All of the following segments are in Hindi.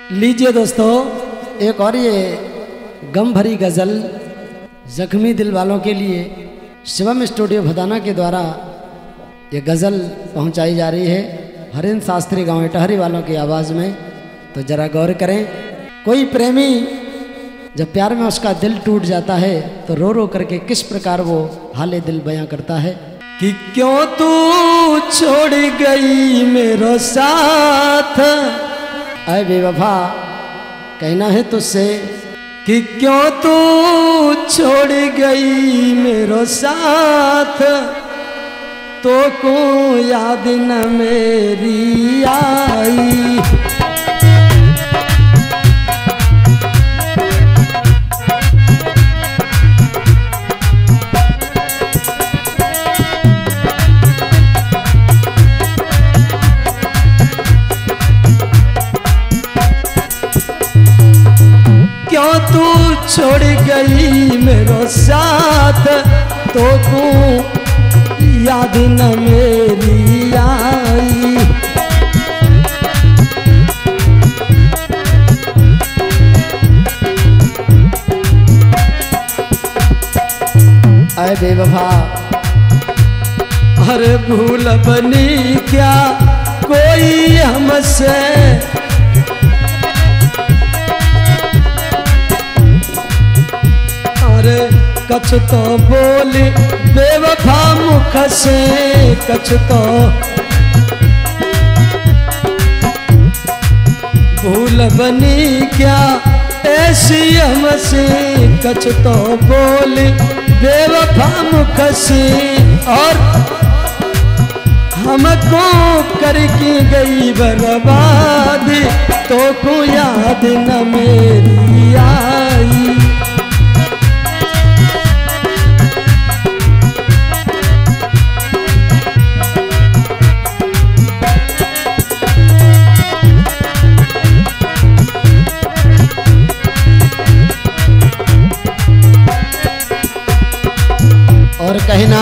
लीजिए दोस्तों, एक और ये गम भरी गज़ल जख्मी दिल वालों के लिए शिवम स्टूडियो भदाना के द्वारा ये गज़ल पहुंचाई जा रही है हरिंद्र शास्त्री गांव इटहरी वालों की आवाज़ में। तो ज़रा गौर करें, कोई प्रेमी जब प्यार में उसका दिल टूट जाता है तो रो रो करके किस प्रकार वो हाले दिल बयां करता है कि क्यों तू छोड़ गई मेरा साथ। ऐ बेवफा कहना है तुझसे कि क्यों तू छोड़ गई मेरा साथ, तो को याद न मेरी आई। क्यों तू छोड़ गई मेरा साथ, तो तू याद न मेरी आई। ऐ बेवफा अरे भूल बनी क्या कोई हमसे, कछ तो बोली बेवफा मुख से, कछ तो भूल बनी क्या ऐसी हमसे, कछ तो बोली बेवफा मुख से। और हमको करके गई बर्बादी, तो को याद न मेरी आई। और कहना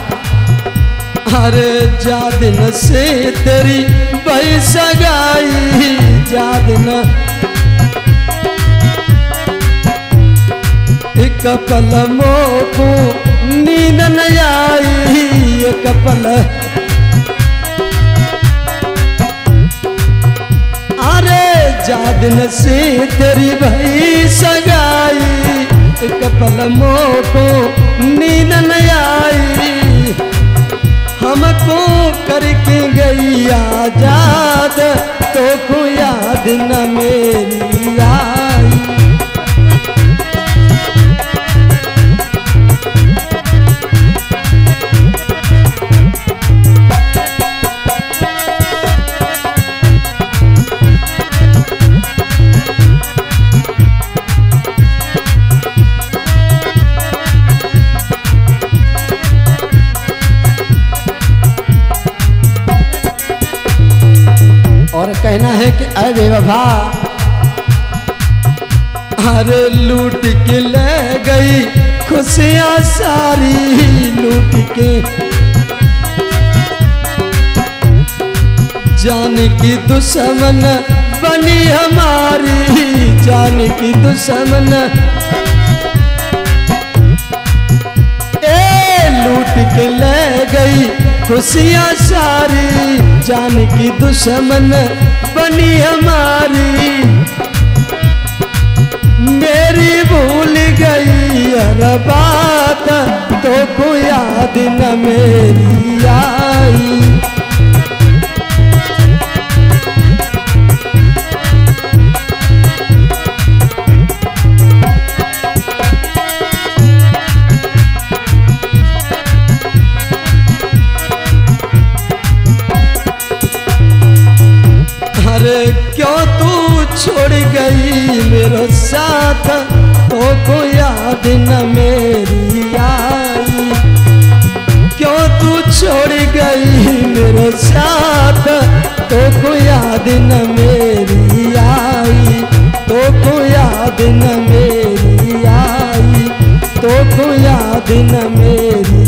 अरे जा दिन से तेरी भई सगाई, जा दिन एक पल मोको नींद न आई, एक पल अरे जा दिन से तेरी भई सगाई, एक पल मोको नींद न आई। हमको करके गई आजाद, तो को याद न मेरी आई। और कहना है कि ऐ बेवफा अरे लूट के ले गई खुशियाँ सारी, लूट के जान की दुश्मन बनी हमारी, जान की दुश्मन लूट के ले गई खुशियाँ सारी, जान की दुश्मन बनी हमारी। मेरी भूल गई हर बात, तो को याद न मेरी आई। अरे क्यों तू छोड़ गई मेरा साथ, तो को याद न मेरी आई। क्यों तू छोड़ गई मेरा साथ, तो को याद न मेरी आई, तो को याद न मेरी आई, तो को याद न मेरी